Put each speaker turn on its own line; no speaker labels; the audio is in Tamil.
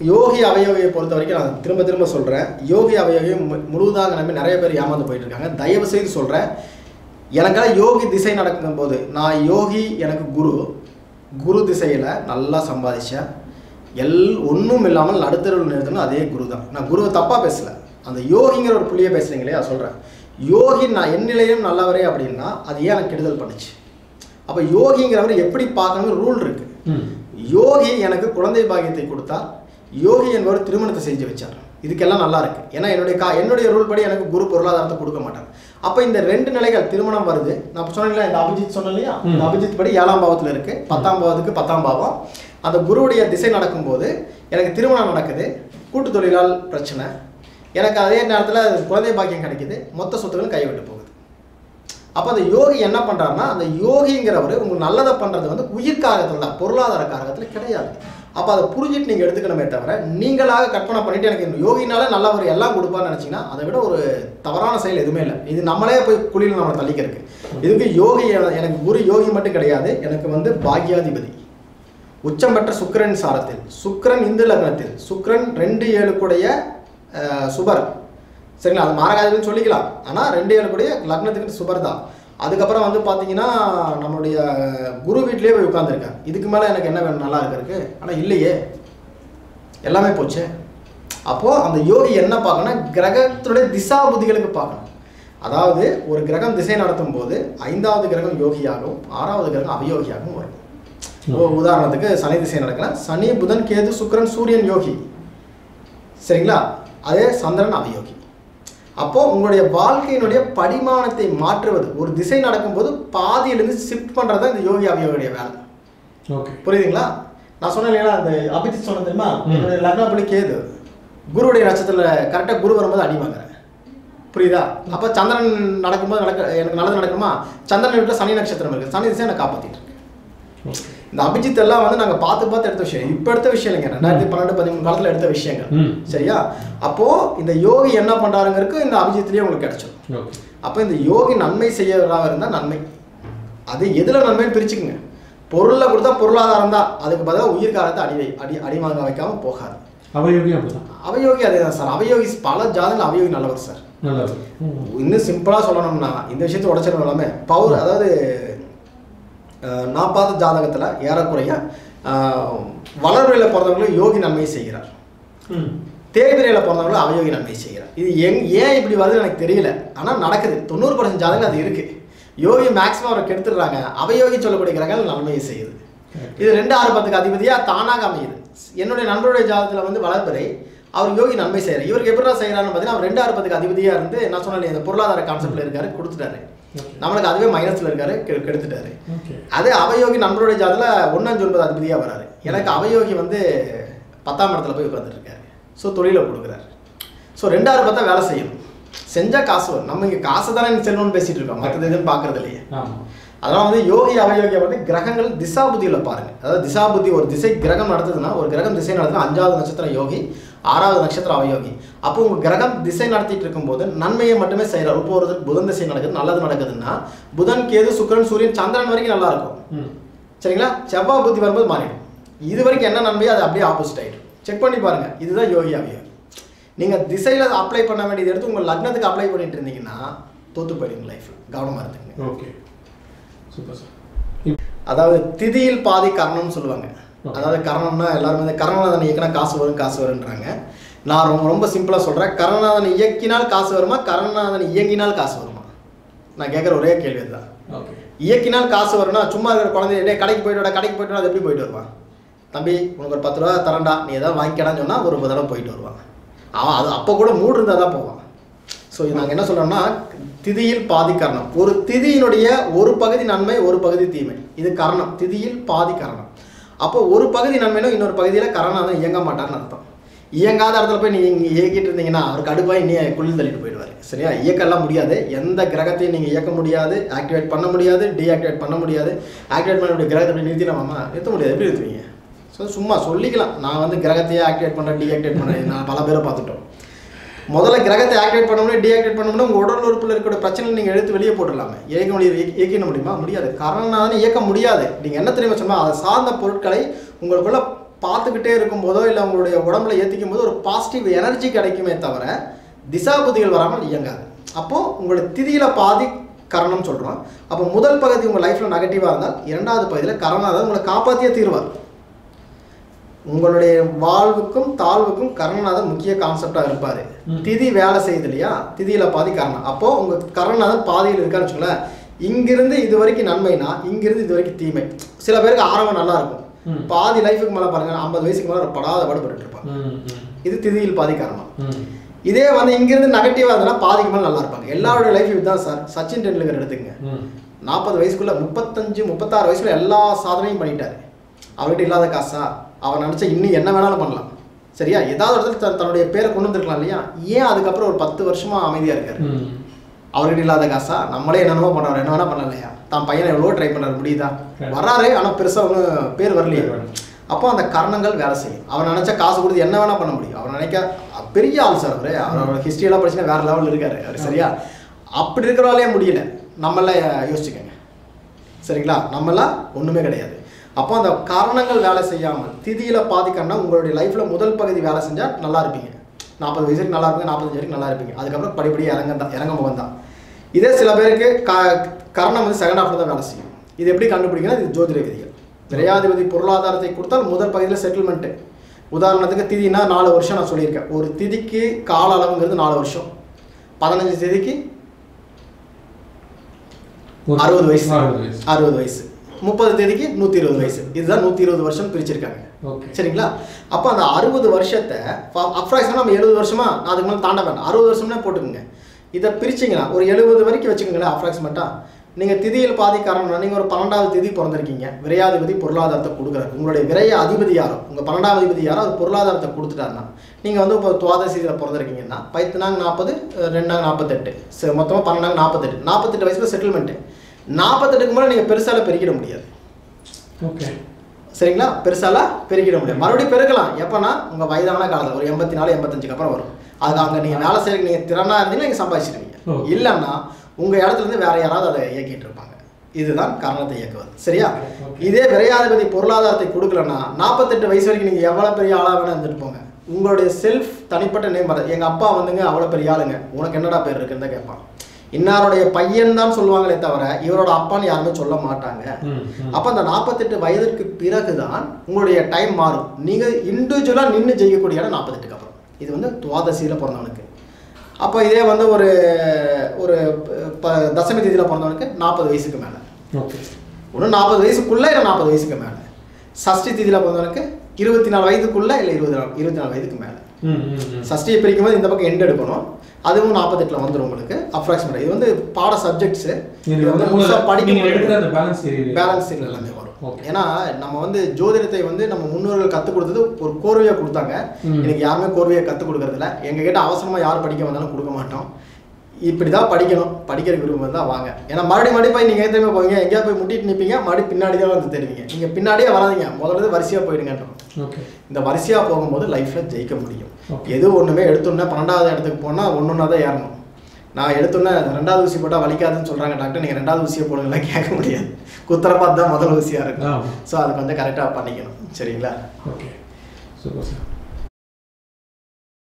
யோகி அவயோகியை பொறுத்த வரைக்கும் நான் திரும்ப திரும்ப சொல்கிறேன், யோகி அவயோகியை முழுவதாக நம்பி நிறைய பேர் ஏமாந்து போயிட்டு இருக்காங்க. தயவு செய்து சொல்கிறேன், எனக்கெல்லாம் யோகி திசை நடக்கும்போது நான் யோகி, எனக்கு குரு திசையில் நல்லா சம்பாதிச்சேன். ஒன்றும் இல்லாமல் நடுத்தருவில் நிறுத்தணும், அதே குரு தான். நான் குருவை தப்பாக பேசலை, அந்த யோகிங்கிற ஒரு புள்ளியை பேசுகிறீங்களே அதை சொல்கிறேன். யோகி நான் என் நிலையும் நல்லவரே அப்படின்னா அது ஏன் எனக்கு கெடுதல் பண்ணுச்சு? அப்போ யோகிங்கிறவர் எப்படி பார்க்கணும்னு ரூல் இருக்குது. யோகி எனக்கு குழந்தை பாக்கியத்தை கொடுத்தார், யோகி என்பவர் திருமணத்தை செஞ்சு வச்சார். இதுக்கெல்லாம் நல்லா இருக்குது. ஏன்னா என்னுடைய ரூல் படி எனக்கு குரு பொருளாதாரத்தை கொடுக்க மாட்டார். அப்போ இந்த 2 நிலைகள் திருமணம் வருது. நான் சொன்னேன் இந்த அபிஜித் சொன்னேன் இல்லையா, இந்த அபிஜித் படி 7ஆம் பாவத்தில் இருக்குது, 10ஆம் பாவத்துக்கு 10ஆம் பாவம். அந்த குருவுடைய திசை நடக்கும்போது எனக்கு திருமணம் நடக்குது, கூட்டு தொழிலால் பிரச்சனை, எனக்கு அதே நேரத்தில் குழந்தை பாக்கியம் கிடைக்குது, மொத்த சொத்துக்களும் கைவிட்டு போகுது. அப்போ அந்த யோகி என்ன பண்ணுறாருன்னா, அந்த யோகிங்கிறவர் உங்களுக்கு நல்லதை பண்ணுறது வந்து உயிர் காரகத்தில் தான், பொருளாதார காரகத்தில் கிடையாது. அப்போ அதை புரிஞ்சுட்டு நீங்கள் எடுத்துக்கணுமே தவிர நீங்களாக கற்பனை பண்ணிவிட்டு எனக்கு யோகினால நல்லவர் எல்லாம் கொடுப்பான்னு நினச்சிங்கன்னா அதை விட ஒரு தவறான செயல் எதுவுமே இல்லை. இது நம்மளே போய் குழியில் நம்மளை தள்ளிக்கிறதுக்கு. இதுக்கு யோகி எனக்கு குரு யோகி மட்டும் கிடையாது, எனக்கு வந்து பாக்யாதிபதி உச்சம் பெற்ற சுக்கிரன் சாரத்தில், சுக்கிரன் இந்து லக்னத்தில், சுக்கிரன் 2-7 கூடைய சுபர், சரிங்களா? அது மாரகாதிபதினு சொல்லிக்கலாம், ஆனால் 2-7 கூடைய லக்னத்துக்கு சுபர் தான். அதுக்கப்புறம் வந்து பார்த்தீங்கன்னா நம்மளுடைய குரு வீட்டிலே போய் உட்காந்துருக்கார். இதுக்கு மேலே எனக்கு என்ன வேணும் நல்லா இருக்கிறதுக்கு? ஆனால் இல்லையே, எல்லாமே போச்சு. அப்போது அந்த யோகி என்ன பார்க்கணும்னா கிரகத்துடைய திசா புத்திகளுக்கு பார்க்கணும். அதாவது ஒரு கிரகம் திசை நடத்தும் போது 5வது கிரகம் யோகியாகவும் 6வது கிரகம் அவயோகியாகவும் வரும். உதாரணத்துக்கு சனி திசை நடக்கலாம், சனி புதன் கேது சுக்கிரன் சூரியன் யோகி, சரிங்களா? அதே சந்திரன் அவயோகி. அப்போது உங்களுடைய வாழ்க்கையினுடைய படிமானத்தை மாற்றுவது, ஒரு திசை நடக்கும்போது பாதியிலேருந்து ஷிஃப்ட் பண்ணுறது தான் இந்த யோகி அவயோகியுடைய வேலை. ஓகே, புரியுதுங்களா? நான் சொன்னேன் இல்லையா, அந்த அபிஜித் சொன்ன தெரியுமா, என்னுடைய லக்னப்படி கேது குருவுடைய நட்சத்திரத்தில் கரெக்டாக குரு வரும்போது அடி வாங்குறேன், புரியுதா? அப்போ சந்திரன் நடக்கும்போது எனக்கு நல்லது நடக்குமா? சந்திரன் வீட்டில் சனி நட்சத்திரம் இருக்குது, சனி திசை எனக்கு காப்பாற்றிட்டு இருக்கு. இந்த அபிஜித் எல்லாம் வந்து நாங்கள் பார்த்து எடுத்த விஷயம், இப்போ எடுத்த விஷயம் இல்லைங்க, 2012-13 காலத்தில் எடுத்த விஷயங்கள், சரியா? அப்போது இந்த யோகி என்ன பண்ணுறாருங்கிறதுக்கு இந்த அபிஜித்லேயே உங்களுக்கு கிடைச்சிடும். அப்போ இந்த யோகி நன்மை செய்யறதாக இருந்தால் நன்மை, அது எதில் நன்மைன்னு பிரிச்சுக்குங்க. பொருளில் கொடுத்தா பொருளாதாரம் தான், அதுக்கு பதிலாக உயிர் காலத்தை அடி வாங்க வைக்காமல் போகாது. அவயோகி அப்படிதான், அவயோகி அதே தான் சார். அவயோகி பல ஜாதகங்கள் அவயோகி நல்லவர் சார். இன்னும் சிம்பிளாக சொல்லணும்னா இந்த விஷயத்தை உடச்சிடணும் எல்லாமே பவர். அதாவது நான் பார்த்த ஜாதகத்தில் ஏறக்குறைய வளர்பிறையில் பிறந்தவங்களும் யோகி நன்மை செய்கிறார், தேய்பிரையில் பிறந்தவங்களும் அவயோகி நன்மை செய்கிறார். இது ஏன் இப்படி வருதுன்னு எனக்கு தெரியல, ஆனால் நடக்குது. 90% ஜாதகம் அது இருக்குது. யோகி மேக்ஸிமம் அவரை கெடுத்துடுறாங்க, அவயோகி சொல்லக்கூடிய கிரகங்கள் நன்மையை செய்யுது. இது 2-6-10 அதிபதியாக தானாக அமையுது. என்னுடைய நண்பருடைய ஜாதகத்தில் வந்து வளர்பிறை, அவர் யோகி நன்மை செய்கிறார். இவருக்கு எப்படி தான் செய்கிறான்னு பார்த்தீங்கன்னா அவர் 2-6-10 அதிபதியாக இருந்து நான் சொன்னேன் இந்த பொருளாதார கான்செப்டில் இருக்காரு, கொடுத்துட்டாரு. நம்மளுக்கு அதுவே மைனஸில் இருக்காரு, கெடுத்துட்டாரு. அதே அவயோகி நண்பருடைய ஜாதகத்தில் 1-5-9 அதிபதியாக வராரு. எனக்கு அவயோகி வந்து 10ஆம் இடத்துல போய் உட்காந்துட்டு இருக்காரு. ஸோ தொழிலை கொடுக்குறாரு. ஸோ 2-6-10 வேலை செய்யணும், செஞ்சால் காசு வரும். நம்ம இங்கே காசு தானே செல்வம்னு பேசிகிட்டு இருக்கோம், மற்றது எதுவும் பார்க்குறது இல்லையே. அதனால் வந்து யோகி அவயோகியை வந்து கிரகங்கள் திசா புத்தியில் பாருங்கள். அதாவது திசா புத்தி, ஒரு திசை கிரகம் நடத்துதுன்னா, ஒரு கிரகம் திசை நடத்துனா 5வது நட்சத்திரம் யோகி, 6வது நட்சத்திரம் அவயோகி. அப்போ உங்கள் கிரகம் திசை நடத்திட்டு இருக்கும்போது நன்மையை மட்டுமே செய்கிறார். இப்போ ஒரு புதன் திசை நடக்குது, நல்லது நடக்குதுன்னா புதன் கேது சுக்கிரன் சூரியன் சந்திரன் வரைக்கும் நல்லா இருக்கும், சரிங்களா? செவ்வாய் புத்தி வரும்போது மாறிடும். இது வரைக்கும் என்ன நன்மையோ அது அப்படியே ஆப்போசிட் ஆகிடும். செக் பண்ணி பாருங்கள். இதுதான் யோகி அவயோகி. நீங்கள் திசையில் அப்ளை பண்ண வேண்டியது எடுத்து உங்கள் லக்னத்துக்கு அப்ளை பண்ணிட்டு இருந்தீங்கன்னா தோற்று போயிடுங்க லைஃப்பில். கவனமாக இருந்துங்க. Okay, super sir. அதாவது திதியில் பாதி கரணம்னு சொல்லுவாங்க. அதாவது கரணம்னா எல்லாருமே இந்த கரணநாதனை இயக்கினா காசு வருன்றாங்க. நான் ரொம்ப சிம்பிளாக சொல்கிறேன், கரணநாதனை இயக்கினால் காசு வருமா, கரணநாதனை இயங்கினால் காசு வருமா? நான் கேட்குற ஒரே கேள்வி தான். இயக்கினால் காசு வரும்னா சும்மா இருக்கிற குழந்தை கடைக்கு போய்ட்டு அது எப்படி போயிட்டு வருவான்? தம்பி உனக்கு ஒரு 10 ரூபா தரண்டா, நீ எதாவது வாங்கிக்கடான்னு சொன்னால் ஒரு தடவை போயிட்டு வருவாங்க. அவன் அது அப்போ கூட மூடு இருந்தால் தான் போவான். ஸோ நாங்கள் என்ன சொல்கிறோம்னா திதியில் பாதி கரணம். ஒரு திதியினுடைய ஒரு பகுதி நன்மை ஒரு பகுதி தீமை, இது கரணம். திதியில் பாதி கரணம். அப்போ ஒரு பகுதி நன்மைனா இன்னொரு பகுதியில் கரணம் இயங்க மாட்டார்னு அர்த்தம். இயங்காத இடத்துல போய் நீங்கள் இயக்கிட்டு இருந்தீங்கன்னா அவர் கடுப்பாக இன்னும் குளிர் தள்ளிட்டு போயிடுவார், சரியா? இயக்கலாம் முடியாது, எந்த கிரகத்தையும் நீங்கள் இயக்க முடியாது, ஆக்டிவேட் பண்ண முடியாது, டீஆக்டிவேட் பண்ண முடியாது. ஆக்டிவேட் பண்ணக்கூடிய கிரகத்தை எப்படி நிறுத்திடலாமா? நிறுத்த முடியாது. எப்படி நிறுத்துவீங்க? ஸோ சும்மா சொல்லிக்கலாம், நான் வந்து கிரகத்தையே ஆக்டிவேட் பண்ணுறேன், டீஆக்டிவேட் பண்ணுறேன். நான் பல பேரை பார்த்துட்டோம். முதல்ல கிரகத்தை ஆக்டிவேட் பண்ண முடியும், டீஆக்டிவேட் பண்ண முடியும். உங்கள் உடல் உறுப்பில் இருக்கிற பிரச்சனை நீங்கள் எடுத்து வெளியே போட்டுடலாமே. இயக்க முடியுமா? முடியாது. கரணநாதனை இயக்க முடியாது. நீங்கள் என்ன தெரியுமா சொன்னால் அதை சார்ந்த பொருட்களை உங்களுக்குள்ள பார்த்துக்கிட்டே இருக்கும்போதோ இல்லை உங்களுடைய உடம்புல ஏற்றிக்கும் போது ஒரு பாசிட்டிவ் எனர்ஜி கிடைக்குமே தவிர திசாபுதிகள் வராமல் இயங்காது. அப்போது உங்களுடைய திதியில் பாதி கரணம் சொல்கிறோம். அப்போ முதல் பகுதி உங்கள் லைஃப்பில் நெகட்டிவாக இருந்தால் இரண்டாவது பகுதியில் கரணநாதன் உங்களை காப்பாற்றியே தீர்வார். உங்களுடைய வாழ்வுக்கும் தாழ்வுக்கும் கரணநாதன் முக்கிய கான்செப்டாக இருப்பார். திதி வேலை செய்யுது இல்லையா, திதியில் பாதி கரணம். அப்போது உங்கள் கரணநாதன் பாதியில் இருக்கான்னு வச்சுக்கோங்களேன். இங்கிருந்து இது வரைக்கும் நன்மைனா இங்கிருந்து இது வரைக்கும் தீமை. சில பேருக்கு ஆரம்பம் நல்லா இருக்கும், பாதி லைஃபுக்கு மேலே பாருங்கள் 50 வயசுக்கு மேலே படாத பாடுபட்டு இருப்பாங்க. இது திதியில் பாதி காரணம். இதே வந்து இங்கிருந்து நெகட்டிவாக இருந்ததுன்னா பாதிக்கு மேலே நல்லா இருப்பாங்க. எல்லாருடைய லைஃப் இதுதான் சார். சச்சின் டெண்டுல்கர் எடுத்துங்க, 40 வயசுக்குள்ள 35-36 வயசுல எல்லா சாதனையும் பண்ணிட்டாரு. அவர்கிட்ட இல்லாத காசா? அவர் நினச்சா இன்னும் என்ன வேணாலும் பண்ணலாம். சரியா? ஏதாவது இடத்துல தன்னுடைய பேரை கொண்டு வந்துருக்கலாம் இல்லையா? ஏன் அதுக்கப்புறம் ஒரு 10 வருஷமா அமைதியாக இருக்காரு? அவர்கிட்ட இல்லாத காசா? நம்மளே என்னென்னமோ பண்ணுறாரு, என்ன வேணா பண்ணலையா? தான் பையனை எவ்வளோ ட்ரை பண்ணாரு, முடியுதா? வர்றாரு, ஆனால் பெருசாக ஒன்றும் பேர் வரலையே. அப்போ அந்த கரணங்கள் வேலை செய்யும். அவர் நினச்சா காசு கொடுத்து என்ன வேணால் பண்ண முடியும். அவர் நினைக்க பெரிய ஆள் சார் அவர். அவரோட ஹிஸ்ட்ரியெல்லாம் படிச்சுன்னா வேறு லெவலில் இருக்காரு அவர். சரியா? அப்படி இருக்கிறவாலே முடியல. நம்மளாம் யோசிச்சுக்கோங்க. சரிங்களா? நம்மளாம் ஒன்றுமே கிடையாது. அப்போ அந்த காரணங்கள் வேலை செய்யாமல் திதியில் பாதிக்கணும்னா உங்களுடைய லைஃப்பில் முதல் பகுதி வேலை செஞ்சால் நல்லா இருப்பீங்க. 40 வயசுக்கு நல்லா இருப்பீங்க, 45 வரைக்கும் நல்லா இருப்பீங்க. அதுக்கப்புறம் படிப்படியாக இறங்க முகம் தான். இதே சில பேருக்கு கரணம் வந்து செகண்ட் ஹாஃபில் தான் வேலை செய்யும். இது எப்படி கண்டுபிடிக்கணும்? இது ஜோதிட விதிகள். விரையாதிபதி பொருளாதாரத்தை கொடுத்தால் முதல் பகுதியில் செட்டில்மெண்ட்டு. உதாரணத்துக்கு திதினா 4 வருஷம் நான் சொல்லியிருக்கேன். ஒரு திதிக்கு கால அளவுங்கிறது 4 வருஷம். 15 திதிக்கு 60 வயசு, 60 வயசு. 30 தேதிக்கு 120 வயசு. இதுதான் 120 வருஷம் பிரிச்சிருக்காங்க. சரிங்களா? அப்போ அந்த 60 வருஷத்தை அப்ராக்சிமேட்டாக நம்ம 70 வருஷமா நான் அதுக்கு மேலே தாண்ட வேண்டாம், 60 வருஷம்னா போட்டுக்கோங்க. இதை பிரிச்சிங்கன்னா ஒரு 70 வரைக்கும் வச்சுக்கோங்களேன் அப்ராக்சிமேட்டாக. நீங்கள் திதியில் பாதி காரணம்னா நீங்கள் ஒரு 12வது திதி பிறந்திருக்கீங்க. விரையாதிபதி பொருளாதாரத்தை கொடுக்குறாரு. உங்களுடைய விரைய அதிபதி யாரோ, உங்கள் 12வது அதிபதி யாரோ அது பொருளாதாரத்தை கொடுத்துட்டாருன்னா, நீங்கள் வந்து இப்போ துவாதசியில் பிறந்திருக்கீங்கன்னா 10 40 2 48 மொத்தமாக 12 48 48 வயசில் செட்டில்மெண்ட்டு. 48க்கு மேலே நீங்கள் பெருசால பெருக்கிட முடியாது. ஓகே, சரிங்களா? பெருசால பெருக்கிட முடியாது. மறுபடியும் பெருக்கலாம் எப்போனா உங்கள் வயதான காலத்தில் ஒரு 84 85க்கு அப்புறம் வரும். அது அங்கே நீங்கள் வேலை செய்யறதுக்கு நீங்கள் திறனாக இருந்தீங்கன்னா நீங்கள் சம்பாதிச்சிருவீங்க. இல்லைன்னா உங்கள் இடத்துலேருந்து வேறு யாராவது அதை இயக்கிட்டு இருப்பாங்க. இதுதான் காரணத்தை இயக்குவது. சரியா? இதே விரையாதிபதி பொருளாதாரத்தை கொடுக்கலன்னா 48 வயசு வரைக்கும் நீங்கள் எவ்வளோ பெரிய ஆளாக வேணால் இருந்துட்டு போங்க. உங்களுடைய செல்ஃப் தனிப்பட்ட நேம் வர எங்கள் அப்பா வந்துங்க அவ்வளோ பெரிய ஆளுங்க, உனக்கு என்னடா பேர் இருக்குன்னு தான் கேட்பான். இன்னாருடைய பையன் தான் சொல்லுவாங்களே தவிர இவரோட அப்பான்னு யாருமே சொல்ல மாட்டாங்க. அப்போ அந்த 48 வயதிற்கு பிறகுதான் உங்களுடைய டைம் மாறும். நீங்கள் இண்டிவிஜுவலாக நின்று ஜெயிக்கக்கூடிய இடம் 48க்கு அப்புறம். இது வந்து துவாதசியில் பிறந்தவனுக்கு. அப்போ இதே வந்து ஒரு ஒரு தசமி தேதியில் பிறந்தவனுக்கு 40 வயசுக்கு மேலே, ஒன்று 40 வயசுக்குள்ளே இல்லை 40 வயசுக்கு மேலே. சஷ்டி தேதியில் பிறந்தவனுக்கு 24 வயதுக்குள்ளே இல்லை 24 வயதுக்கு மேலே. சஷ்டியை பிரிக்கும் போது இந்த பக்கம் எண்ட் எடுக்கணும். அதுவும் 48ல் வந்துடும் உங்களுக்கு அப்ராக்சிமேட்டாக. இது வந்து பாட சப்ஜெக்ட்ஸு. இது வந்து முழுசாக படிக்க பேலன்ஸ் எல்லாமே வரும். ஏன்னா நம்ம வந்து ஜோதிடத்தை வந்து நம்ம முன்னோர்கள் கற்றுக் கொடுத்தது ஒரு கோர்வையாக கொடுத்தாங்க. எனக்கு யாருமே கோர்வையாக கற்றுக் கொடுக்கறதில்ல. எங்ககிட்ட அவசரமாக யார் படிக்க வந்தாலும் கொடுக்க மாட்டோம். இப்படி தான் படிக்கணும். படிக்கிற விருப்பம் தான் வாங்க. ஏன்னா மறுபடியும் போய் நீங்கள் ஏற்கனவே போவீங்க, எங்கேயா போய் முட்டிட்டு நிற்பீங்க, மறுபடியும் பின்னாடி தான் வந்து தெரிவிங்க. நீங்கள் பின்னாடியே வராதிங்க, முதல்ல வரிசையாக போயிடுங்கன்றோம். இந்த வரிசையாக போகும்போது லைஃப்பில் ஜெயிக்க முடியும். எது ஒன்றுமே எடுத்தோன்னே 12வது இடத்துக்கு போனால் ஒன்றா தான் ஏறணும். நான் எடுத்தோன்னே 2வது ஊசி போட்டால் வலிக்காதுன்னு சொல்கிறாங்க டாக்டர், நீங்கள் 2வது ஊசியை போடுங்கலாம் கேட்க முடியாது. குத்துற பார்த்து தான் முதல் ஊசியாக இருக்கும். ஸோ அது கொஞ்சம் கரெக்டாக பண்ணிக்கணும். சரிங்களா? Okay, super sir.